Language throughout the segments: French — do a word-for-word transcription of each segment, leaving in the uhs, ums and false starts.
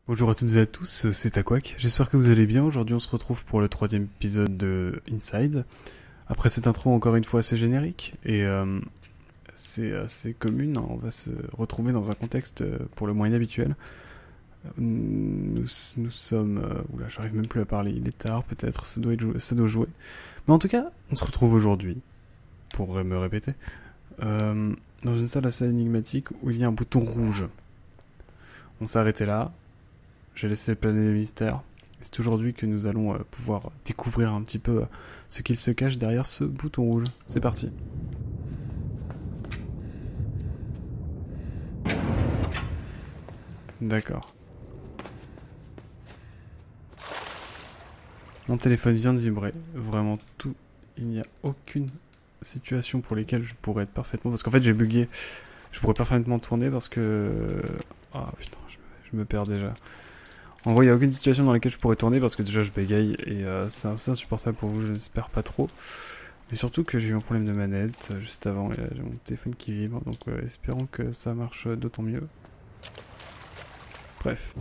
Bonjour à toutes et à tous, c'est Taquac, j'espère que vous allez bien. Aujourd'hui on se retrouve pour le troisième épisode de Inside. Après cette intro encore une fois assez générique et euh, c'est assez commune, hein. On va se retrouver dans un contexte euh, pour le moins inhabituel. Nous, nous sommes... Euh, oula, j'arrive même plus à parler, il est tard peut-être, ça doit, être joué, ça doit jouer. Mais en tout cas, on se retrouve aujourd'hui, pour me répéter, euh, dans une salle assez énigmatique où il y a un bouton rouge. On s'est arrêté là. J'ai laissé planer les mystères. C'est aujourd'hui que nous allons euh, pouvoir découvrir un petit peu euh, ce qu'il se cache derrière ce bouton rouge. C'est parti. D'accord. Mon téléphone vient de vibrer. Vraiment tout. Il n'y a aucune situation pour laquelle je pourrais être parfaitement... Parce qu'en fait j'ai bugué. Je pourrais parfaitement tourner parce que... Ah oh, putain, je me, je me perds déjà. En gros, il n'y a aucune situation dans laquelle je pourrais tourner parce que déjà je bégaye et euh, c'est insupportable pour vous, je n'espère pas trop. Mais surtout que j'ai eu un problème de manette euh, juste avant et là j'ai mon téléphone qui vibre, donc euh, espérons que ça marche d'autant mieux. Bref.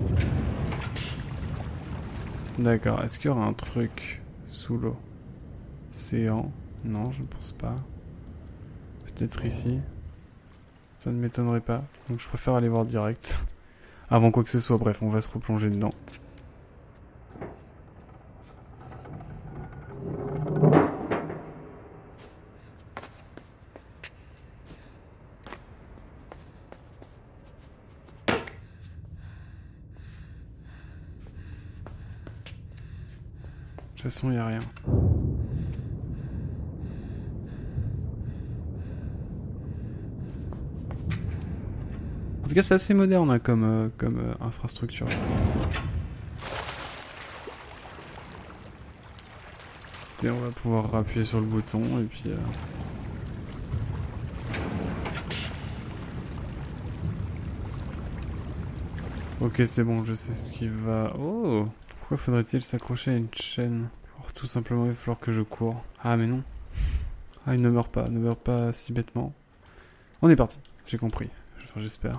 D'accord, est-ce qu'il y aura un truc sous l'eau? Séant? Non, je ne pense pas. Peut-être ici? Ça ne m'étonnerait pas, donc je préfère aller voir direct. Avant quoi que ce soit, bref, on va se replonger dedans. De toute façon, il n'y a rien. En tout cas, c'est assez moderne hein, comme, euh, comme euh, infrastructure. Et on va pouvoir appuyer sur le bouton et puis... Euh... Ok, c'est bon, je sais ce qui va... Oh! Pourquoi faudrait-il s'accrocher à une chaîne? Alors, tout simplement, il va falloir que je cours. Ah, mais non. Ah, il ne meurt pas, ne meurt pas si bêtement. On est parti, j'ai compris. Enfin, j'espère.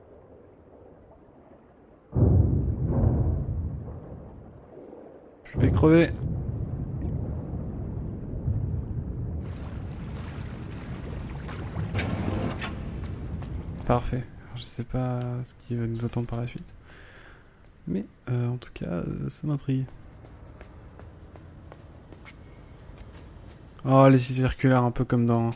Je vais crever. Parfait. Alors, je sais pas ce qui va nous attendre par la suite. Mais euh, en tout cas, euh, ça m'intrigue. Oh, les scies circulaires, un peu comme dans...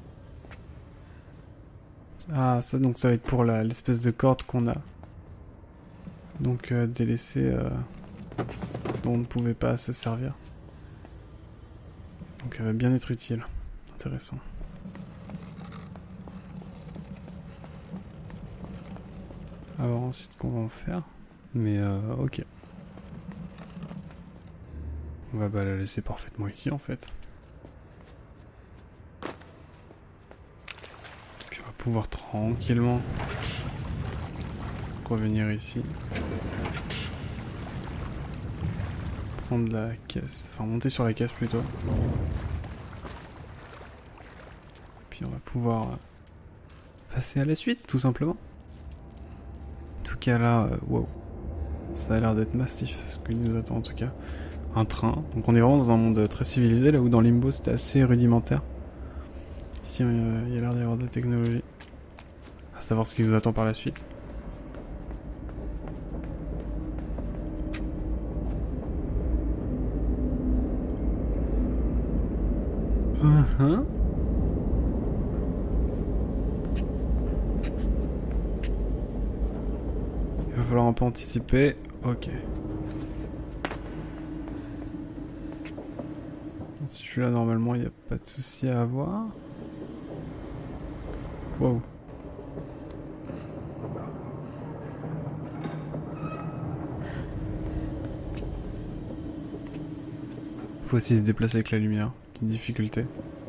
Ah, ça, donc ça va être pour l'espèce de corde qu'on a. Donc euh, délaissée, euh, dont on ne pouvait pas se servir. Donc elle va bien être utile. Intéressant. Alors ensuite, qu'on va en faire? Mais euh, ok. On va bah, la laisser parfaitement ici en fait. Puis on va pouvoir tranquillement revenir ici. Prendre la caisse, enfin monter sur la caisse plutôt. Puis on va pouvoir passer à la suite tout simplement. En tout cas là, euh, wow. Ça a l'air d'être massif ce qui nous attend en tout cas. Un train. Donc on est vraiment dans un monde très civilisé, là où dans Limbo c'était assez rudimentaire. Ici euh, il y a l'air d'y avoir de la technologie. À savoir ce qui nous attend par la suite. Uh-huh. Il va falloir un peu anticiper. Ok. Si je suis là normalement il n'y a pas de souci à avoir. Wow. Faut aussi se déplacer avec la lumière. Petite difficulté.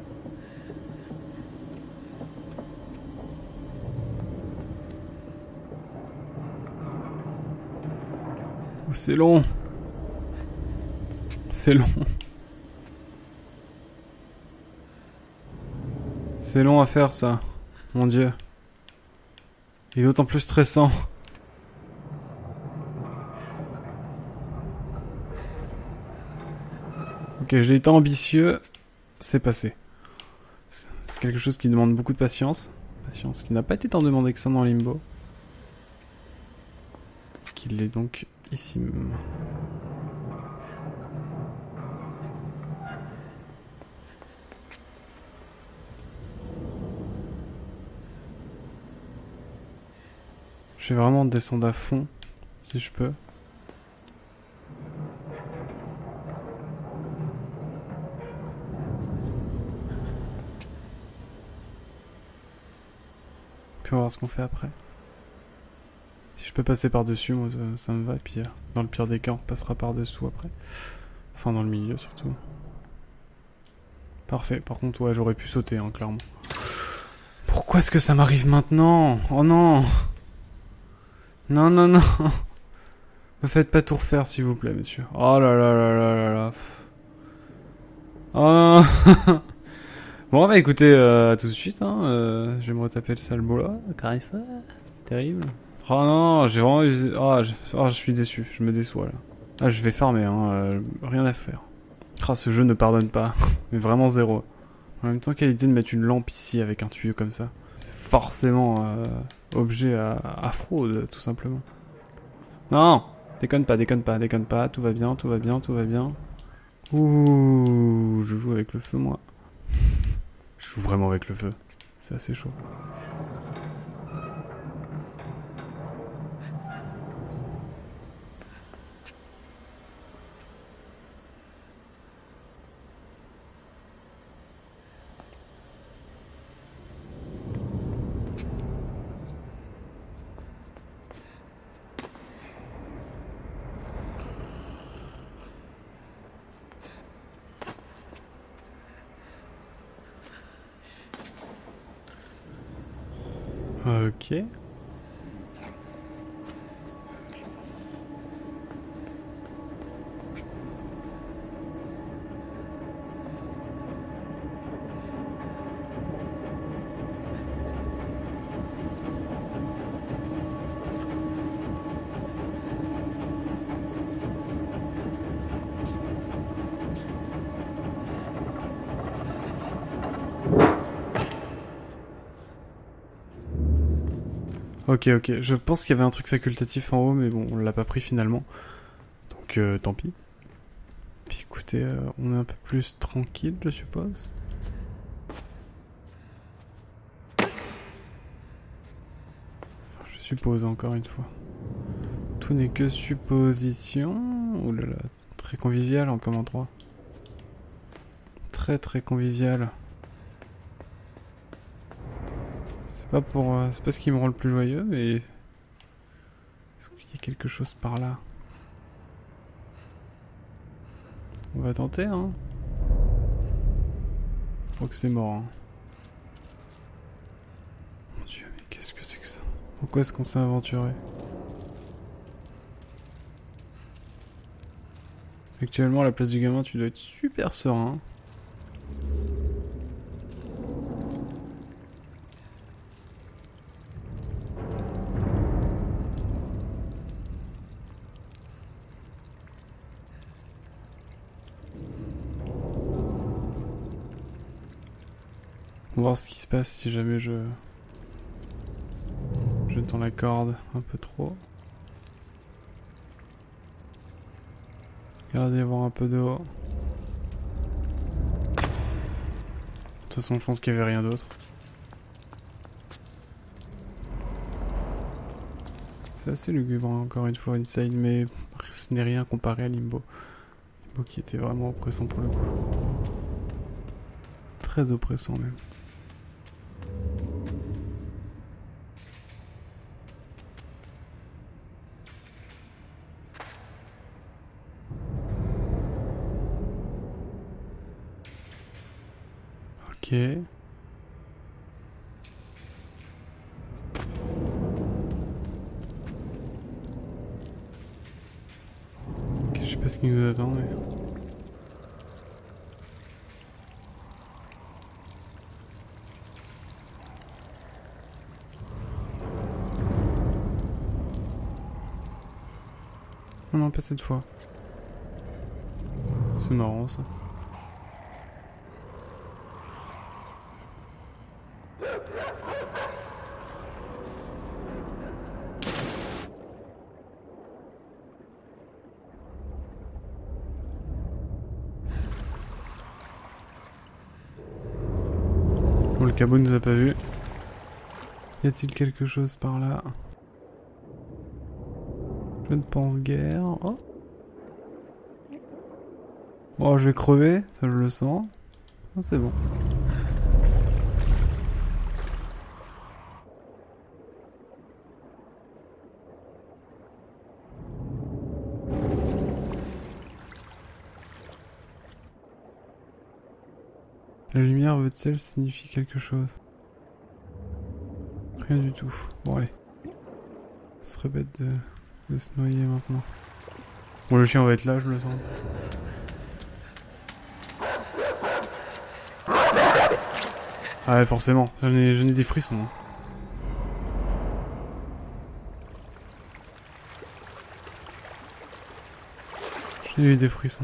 Oh, c'est long. C'est long. C'est long à faire ça. Mon dieu. Il est d'autant plus stressant. Ok, j'ai été ambitieux, c'est passé. C'est quelque chose qui demande beaucoup de patience. Patience qui n'a pas été tant demandé que ça dans Limbo. Qu'il est donc ici même. Je vais vraiment descendre à fond, si je peux. Puis on va voir ce qu'on fait après. Si je peux passer par-dessus, moi ça, ça me va. Et puis euh, dans le pire des cas, on passera par-dessous après. Enfin, dans le milieu surtout. Parfait. Par contre, ouais, j'aurais pu sauter, hein, clairement. Pourquoi est-ce que ça m'arrive maintenant? Oh non! Non, non, non! Me faites pas tout refaire, s'il vous plaît, monsieur. Oh là là là là là là. Oh non. Bon, bah écoutez, euh, à tout de suite, hein. Euh, je vais me retaper le sale boulot. Carifa. Terrible. Oh non, j'ai vraiment eu... Oh je... oh, je suis déçu, je me déçois, là. Ah, je vais farmer, hein. Euh, rien à faire. Ah, ce jeu ne pardonne pas. Mais vraiment zéro. En même temps, quelle idée de mettre une lampe ici avec un tuyau comme ça. C'est forcément euh, objet à, à fraude, tout simplement. Non! Déconne pas, déconne pas, déconne pas. Tout va bien, tout va bien, tout va bien. Ouh, je joue avec le feu, moi. Je joue vraiment avec le feu. C'est assez chaud. Ok. Ok, ok. Je pense qu'il y avait un truc facultatif en haut, mais bon, on l'a pas pris finalement. Donc, euh, tant pis. Puis écoutez, euh, on est un peu plus tranquille, je suppose. Enfin, je suppose encore une fois. Tout n'est que supposition. Ouh là là, très convivial en comme endroit. Très très convivial. C'est pas pour, euh, c'est pas ce qui me rend le plus joyeux, mais est-ce qu'il y a quelque chose par là? On va tenter, hein. Je crois que c'est mort. Hein. Mon Dieu, mais qu'est-ce que c'est que ça? Pourquoi est-ce qu'on s'est aventuré? Actuellement, à la place du gamin, tu dois être super serein. On va voir ce qui se passe si jamais je... Je tends la corde un peu trop. Il a l'air d'y avoir un peu d'eau. De toute façon, je pense qu'il n'y avait rien d'autre. C'est assez lugubre, hein, encore une fois, Inside, mais ce n'est rien comparé à Limbo. Limbo qui était vraiment oppressant pour le coup. Très oppressant même. Ok. Ok, je sais pas ce qui nous attend, mais... Non, non, pas cette fois. C'est marrant ça. Cabot nous a pas vu. Y a-t-il quelque chose par là? Je ne pense guère. Oh. Oh, je vais crever, ça je le sens. Ah, c'est bon. La lumière veut-elle signifier quelque chose? Rien du tout. Bon allez. Ce serait bête de, de se noyer maintenant. Bon, le chien va être là, je le sens. Ah ouais, forcément. J'en ai, j'en ai des frissons. Hein. J'ai eu des frissons.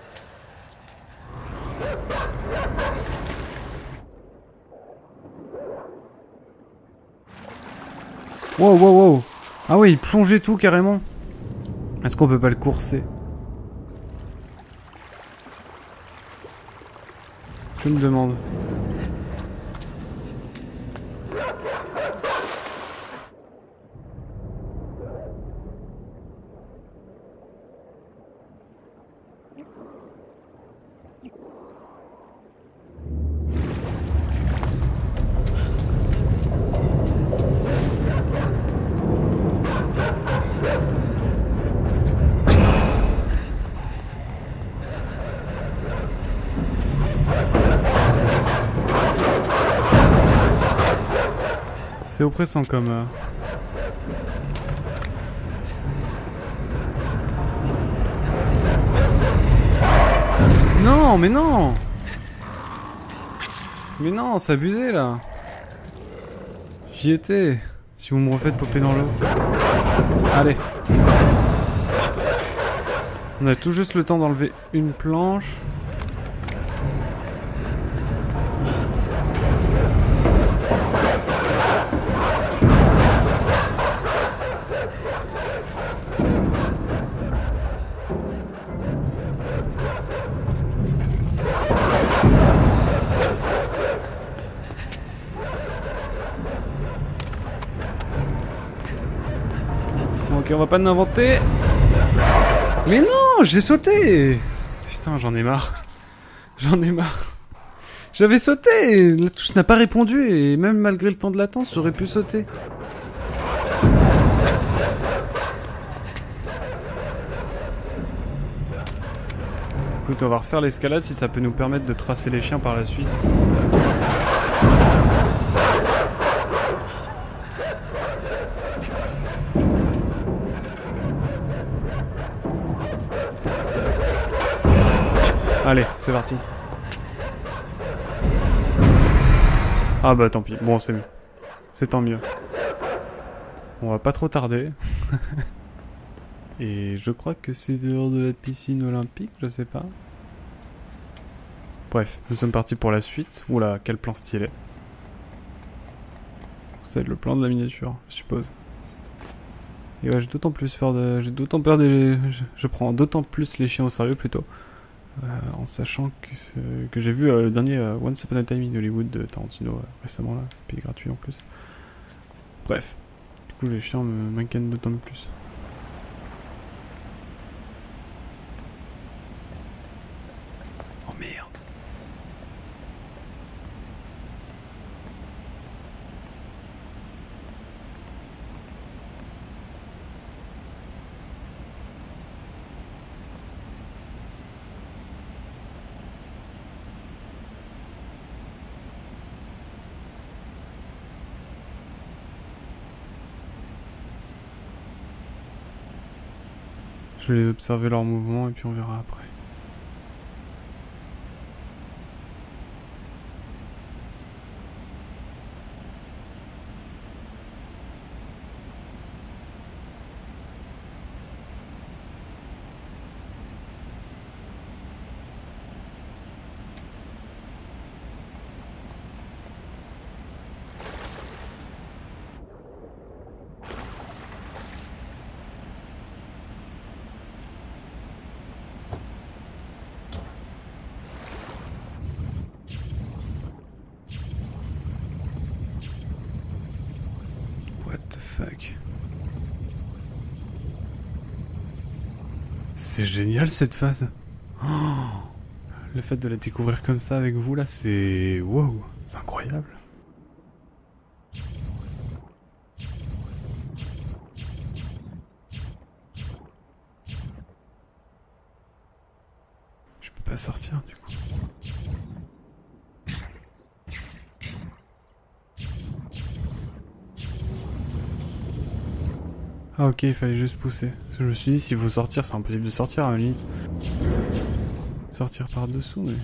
Wow, wow, wow. Ah ouais, il plongeait tout carrément. Est-ce qu'on peut pas le courser? Je me demande. C'est oppressant comme... Euh... Non, mais non! Mais non, c'est abusé là! J'y étais. Si vous me refaites popper dans l'eau. Allez. On a tout juste le temps d'enlever une planche. Ok, on va pas l'inventer. Mais non, j'ai sauté. Putain, j'en ai marre. J'en ai marre. J'avais sauté. La touche n'a pas répondu et même malgré le temps de latence, j'aurais pu sauter. Écoute, on va refaire l'escalade si ça peut nous permettre de tracer les chiens par la suite. Allez, c'est parti. Ah bah tant pis, bon c'est mieux. C'est tant mieux. On va pas trop tarder. Et je crois que c'est dehors de la piscine olympique, je sais pas. Bref, nous sommes partis pour la suite. Oula, quel plan stylé. C'est le plan de la miniature, je suppose. Et ouais, j'ai d'autant plus peur de... J'ai d'autant peur des... Je, je prends d'autant plus les chiens au sérieux plutôt. Euh, en sachant que, que j'ai vu euh, le dernier euh, Once Upon a Time in Hollywood de Tarantino euh, récemment là, puis gratuit en plus. Bref, du coup les chiens m'inquiètent d'autant plus. Oh merde. Je vais les observer leurs mouvements et puis on verra après. C'est génial cette phase. Oh, le fait de la découvrir comme ça avec vous là, c'est... Wow, c'est incroyable. Je peux pas sortir du coup. Ah ok, il fallait juste pousser. Parce que je me suis dit, s'il faut sortir, c'est impossible de sortir à la limite. Sortir par dessous, mais...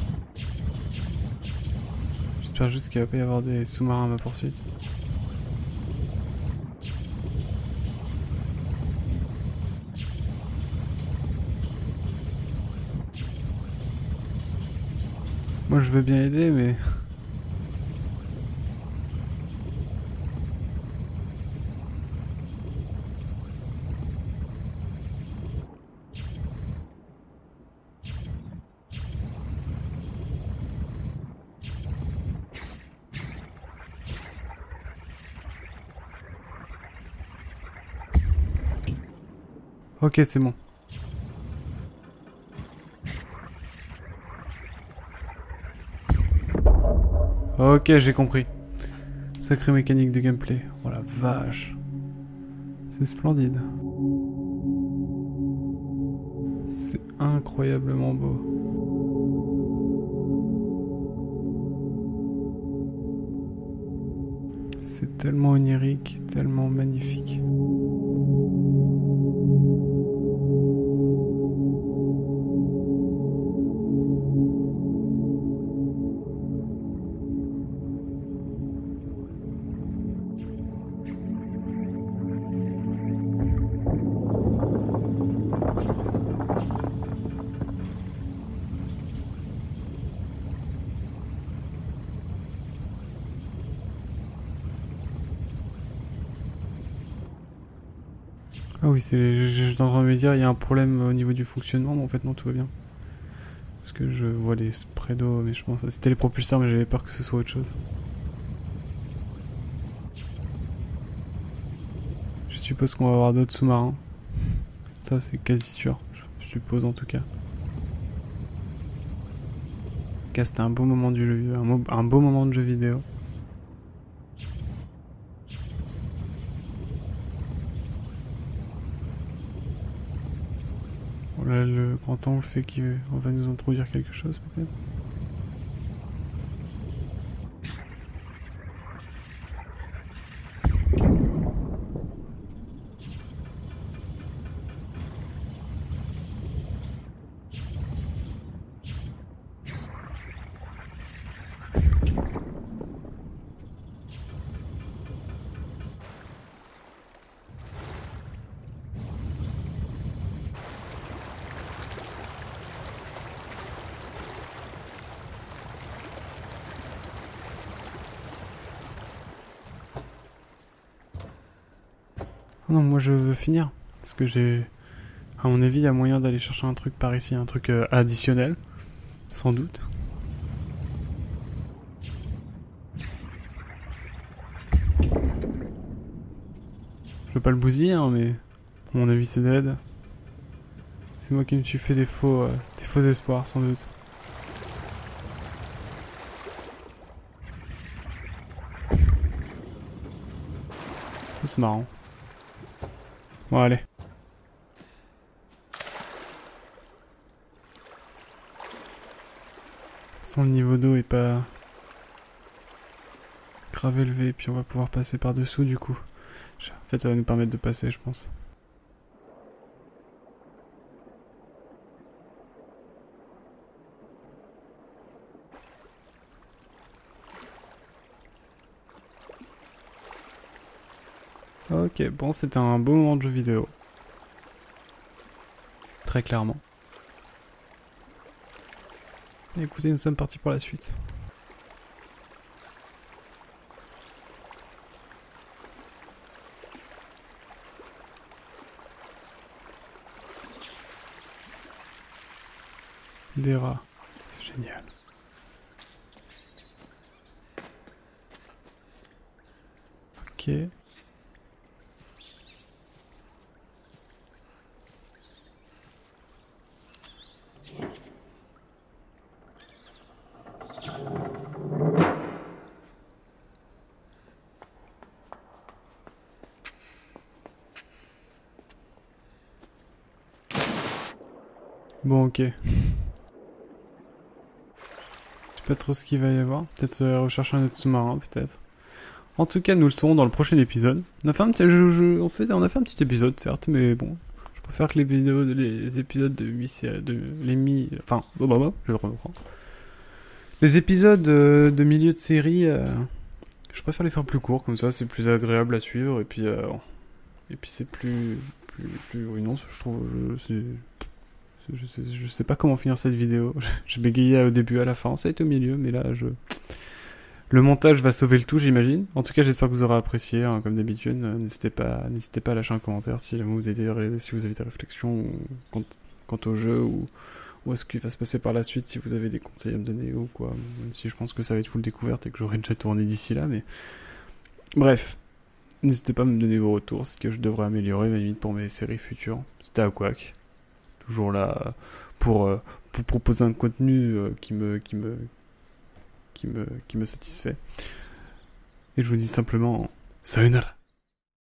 J'espère juste qu'il va pas y avoir des sous-marins à ma poursuite. Moi je veux bien aider, mais... Ok, c'est bon. Ok, j'ai compris. Sacrée mécanique de gameplay. Oh la vache. C'est splendide. C'est incroyablement beau. C'est tellement onirique, tellement magnifique. Ah oui, c'est, j'étais en train de me dire, il y a un problème au niveau du fonctionnement, mais en fait non, tout va bien. Parce que je vois les sprays d'eau, mais je pense que c'était les propulseurs, mais j'avais peur que ce soit autre chose. Je suppose qu'on va avoir d'autres sous-marins. Ça, c'est quasi sûr, je suppose en tout cas. En tout cas, c'était un beau moment du jeu, un, un beau moment de jeu vidéo. Là, le grand angle fait qu'on va nous introduire quelque chose peut-être. Non, moi je veux finir. Parce que j'ai... À mon avis, il y a moyen d'aller chercher un truc par ici, un truc euh, additionnel. Sans doute. Je veux pas le bousiller, hein, mais... À mon avis, c'est dead. C'est moi qui me suis fait des faux, euh, des faux espoirs, sans doute. C'est marrant. Bon, allez. Sans le niveau d'eau est pas grave élevé, puis on va pouvoir passer par dessous du coup. En fait, ça va nous permettre de passer, je pense. Ok, bon, c'était un beau moment de jeu vidéo. Très clairement. Et écoutez, nous sommes partis pour la suite. Des rats, c'est génial. Ok. Bon, ok. Je sais pas trop ce qu'il va y avoir. Peut-être euh, rechercher un autre sous-marin, peut-être. En tout cas, nous le saurons dans le prochain épisode. On a fait un petit, je, je, on fait, on a fait un petit épisode, certes, mais bon. Je préfère que les vidéos, les épisodes de mi, de les mi, enfin, bon, bah, bah, je vais reprendre. Les épisodes euh, de milieu de série, euh, je préfère les faire plus courts, comme ça, c'est plus agréable à suivre, et puis, euh, et puis c'est plus, plus, plus, oui, non, je trouve, c'est, je sais, je sais pas comment finir cette vidéo. J'ai bégayé au début, à la fin, ça a été au milieu, mais là, je... Le montage va sauver le tout, j'imagine. En tout cas, j'espère que vous aurez apprécié, hein, comme d'habitude. Euh, n'hésitez pas, n'hésitez pas à lâcher un commentaire si jamais vous avez, si vous avez des réflexions quant, quant au jeu ou, ou à ce qui va se passer par la suite, si vous avez des conseils à me donner ou quoi. Même si je pense que ça va être full découverte et que j'aurai déjà tourné d'ici là, mais... Bref. N'hésitez pas à me donner vos retours, ce que je devrais améliorer, ma limite pour mes séries futures. C'était Aquac. Toujours là pour, euh, pour proposer un contenu euh, qui me qui me qui me qui me satisfait. Et je vous dis simplement sayonara.